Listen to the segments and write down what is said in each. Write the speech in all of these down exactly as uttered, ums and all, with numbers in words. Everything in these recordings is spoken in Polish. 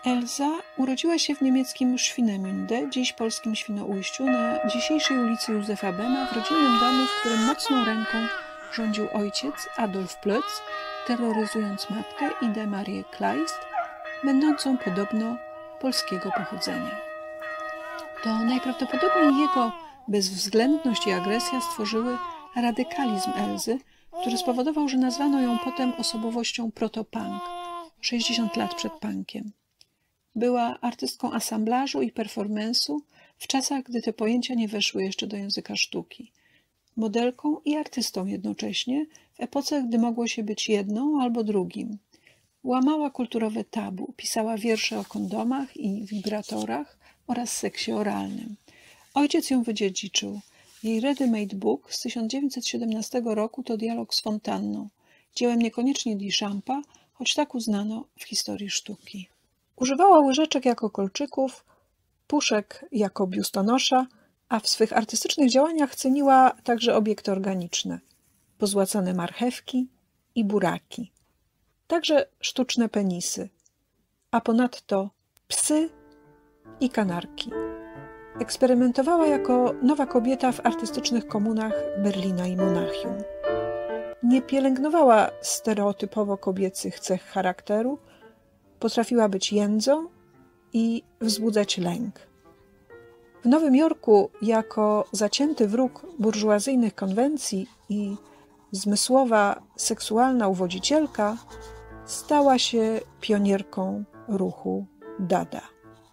Elsa urodziła się w niemieckim Swinemünde, dziś polskim Świnoujściu, na dzisiejszej ulicy Józefa Bema, w rodzinnym domu, w którym mocną ręką rządził ojciec Adolf Plötz, terroryzując matkę Idę Marię Kleist, będącą podobno polskiego pochodzenia. To najprawdopodobniej jego bezwzględność i agresja stworzyły radykalizm Elzy, który spowodował, że nazwano ją potem osobowością proto-punk, sześćdziesiąt lat przed punkiem. Była artystką asamblażu i performance'u w czasach, gdy te pojęcia nie weszły jeszcze do języka sztuki. Modelką i artystą jednocześnie, w epoce, gdy mogło się być jedną albo drugim. Łamała kulturowe tabu, pisała wiersze o kondomach i wibratorach oraz seksie oralnym. Ojciec ją wydziedziczył. Jej Ready-Made Book z tysiąc dziewięćset siedemnastego roku to dialog z fontanną, dziełem niekoniecznie Duchampa, choć tak uznano w historii sztuki. Używała łyżeczek jako kolczyków, puszek jako biustonosza, a w swych artystycznych działaniach ceniła także obiekty organiczne, pozłacane marchewki i buraki, także sztuczne penisy, a ponadto psy i kanarki. Eksperymentowała jako nowa kobieta w artystycznych komunach Berlina i Monachium. Nie pielęgnowała stereotypowo kobiecych cech charakteru, potrafiła być jędzą i wzbudzać lęk. W Nowym Jorku jako zacięty wróg burżuazyjnych konwencji i zmysłowa seksualna uwodzicielka stała się pionierką ruchu Dada.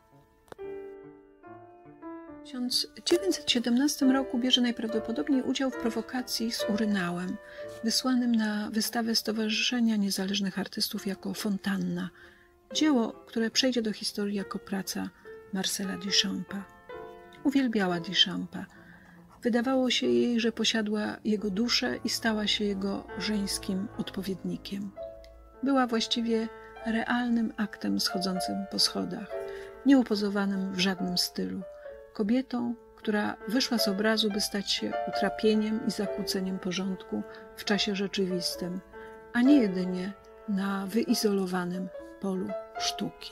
W tysiąc dziewięćset siedemnastym roku bierze najprawdopodobniej udział w prowokacji z urynałem, wysłanym na wystawę Stowarzyszenia Niezależnych Artystów jako Fontanna, dzieło, które przejdzie do historii jako praca Marcela Duchampa. Uwielbiała Duchampa. Wydawało się jej, że posiadła jego duszę i stała się jego żeńskim odpowiednikiem. Była właściwie realnym aktem schodzącym po schodach, nieupozowanym w żadnym stylu. Kobietą, która wyszła z obrazu, by stać się utrapieniem i zakłóceniem porządku w czasie rzeczywistym, a nie jedynie na wyizolowanym polu sztuki.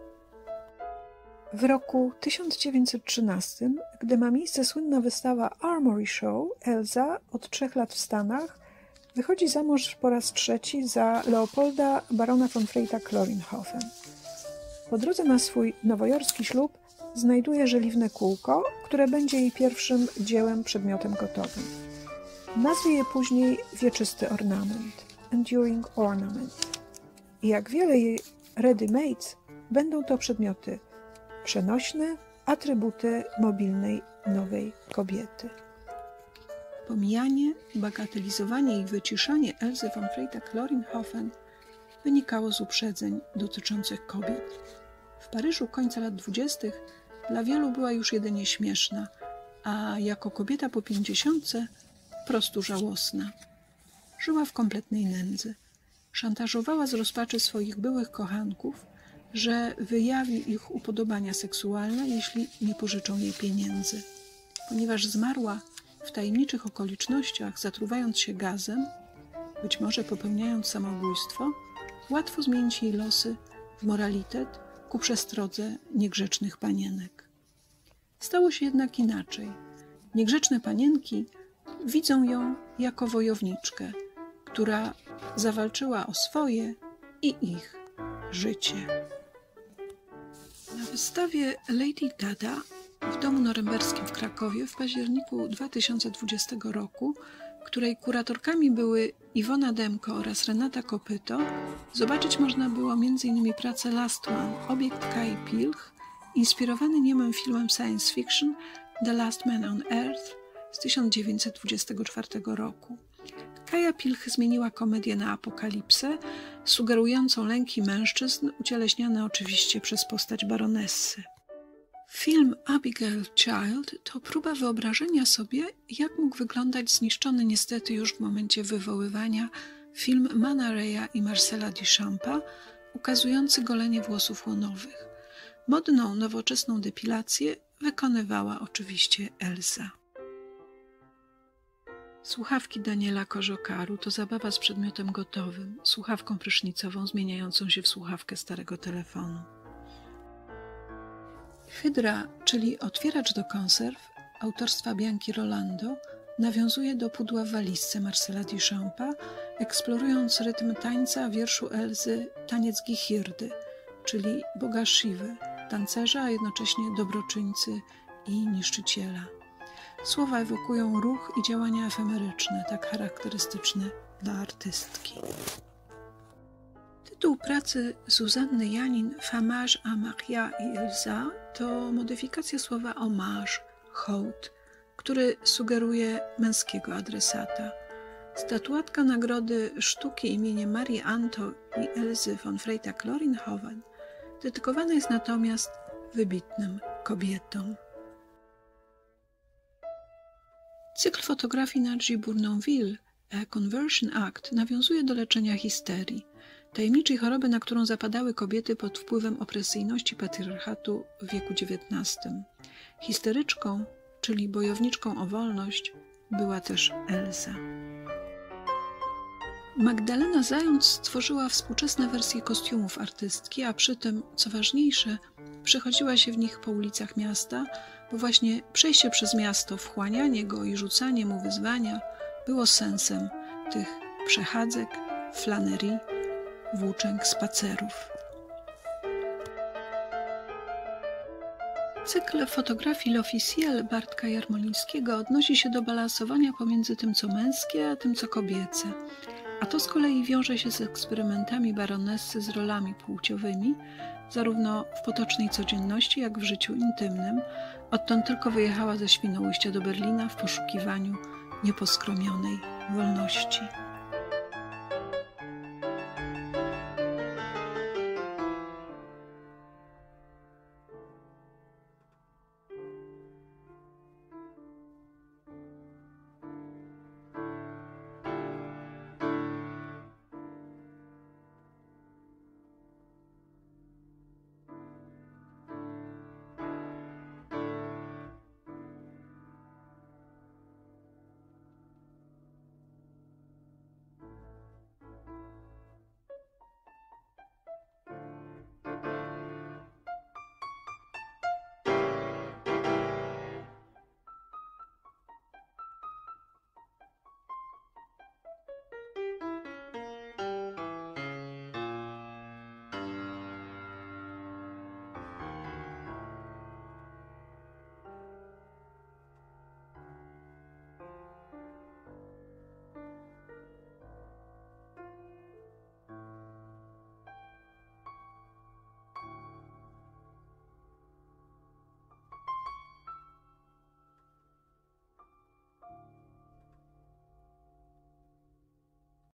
W roku tysiąc dziewięćset trzynastym, gdy ma miejsce słynna wystawa Armory Show, Elsa od trzech lat w Stanach wychodzi za mąż po raz trzeci za Leopolda barona von Freytag-Loringhoven. Po drodze na swój nowojorski ślub znajduje żeliwne kółko, które będzie jej pierwszym dziełem, przedmiotem gotowym. Nazwie je później wieczysty ornament, enduring ornament. I jak wiele jej ready-mades, będą to przedmioty przenośne, atrybuty mobilnej nowej kobiety. Pomijanie, bagatelizowanie i wyciszanie Elsy von Freytag-Loringhoven wynikało z uprzedzeń dotyczących kobiet. W Paryżu końca lat dwudziestych dla wielu była już jedynie śmieszna, a jako kobieta po pięćdziesiątce po prostu żałosna. Żyła w kompletnej nędzy. Szantażowała z rozpaczy swoich byłych kochanków, że wyjawi ich upodobania seksualne, jeśli nie pożyczą jej pieniędzy. Ponieważ zmarła w tajemniczych okolicznościach, zatruwając się gazem, być może popełniając samobójstwo, łatwo zmienić jej losy w moralitet ku przestrodze niegrzecznych panienek. Stało się jednak inaczej. Niegrzeczne panienki widzą ją jako wojowniczkę, która zawalczyła o swoje i ich życie. Na wystawie Lady Dada w Domu Norymberskim w Krakowie w październiku dwa tysiące dwudziestego roku, której kuratorkami były Iwona Demko oraz Renata Kopyto, zobaczyć można było m.in. pracę Last One, obiekt Kai Pilch, inspirowany niemym filmem science fiction The Last Man on Earth z tysiąc dziewięćset dwudziestego czwartego roku. Kaja Pilch zmieniła komedię na apokalipsę, sugerującą lęki mężczyzn, ucieleśniane oczywiście przez postać baronessy. Film Abigail Child to próba wyobrażenia sobie, jak mógł wyglądać zniszczony niestety już w momencie wywoływania film Man Raya i Marcela Duchampa, ukazujący golenie włosów łonowych. Modną, nowoczesną depilację wykonywała oczywiście Elsa. Słuchawki Daniela Koziokaru to zabawa z przedmiotem gotowym, słuchawką prysznicową zmieniającą się w słuchawkę starego telefonu. Hydra, czyli otwieracz do konserw, autorstwa Bianchi Rolando, nawiązuje do pudła w walizce Marcela Duchampa, eksplorując rytm tańca wierszu Elzy Taniec Gichirdy, czyli boga Shiwy, tancerza, a jednocześnie dobroczyńcy i niszczyciela. Słowa ewokują ruch i działania efemeryczne, tak charakterystyczne dla artystki. Tytuł pracy Zuzanny Janin Hommage à Maria i Elsa to modyfikacja słowa hommage, hołd, który sugeruje męskiego adresata. Statuatka Nagrody Sztuki imieniem Marii Anto i Elsy von Freytag-Loringhoven dedykowana jest natomiast wybitnym kobietom. Cykl fotografii Nadji Bournonville A Conversion Act nawiązuje do leczenia histerii, tajemniczej choroby, na którą zapadały kobiety pod wpływem opresyjności patriarchatu w wieku dziewiętnastym. Histeryczką, czyli bojowniczką o wolność, była też Elsa. Magdalena Zając stworzyła współczesne wersje kostiumów artystki, a przy tym, co ważniejsze, przechodziła się w nich po ulicach miasta, bo właśnie przejście przez miasto, wchłanianie go i rzucanie mu wyzwania było sensem tych przechadzek, flanerii, włóczęg, spacerów. Cykl fotografii L'Officiel Bartka Jarmolińskiego odnosi się do balansowania pomiędzy tym, co męskie, a tym, co kobiece, a to z kolei wiąże się z eksperymentami Baronessy z rolami płciowymi, zarówno w potocznej codzienności, jak w życiu intymnym. Odtąd tylko wyjechała ze Świnoujścia do Berlina w poszukiwaniu nieposkromionej wolności.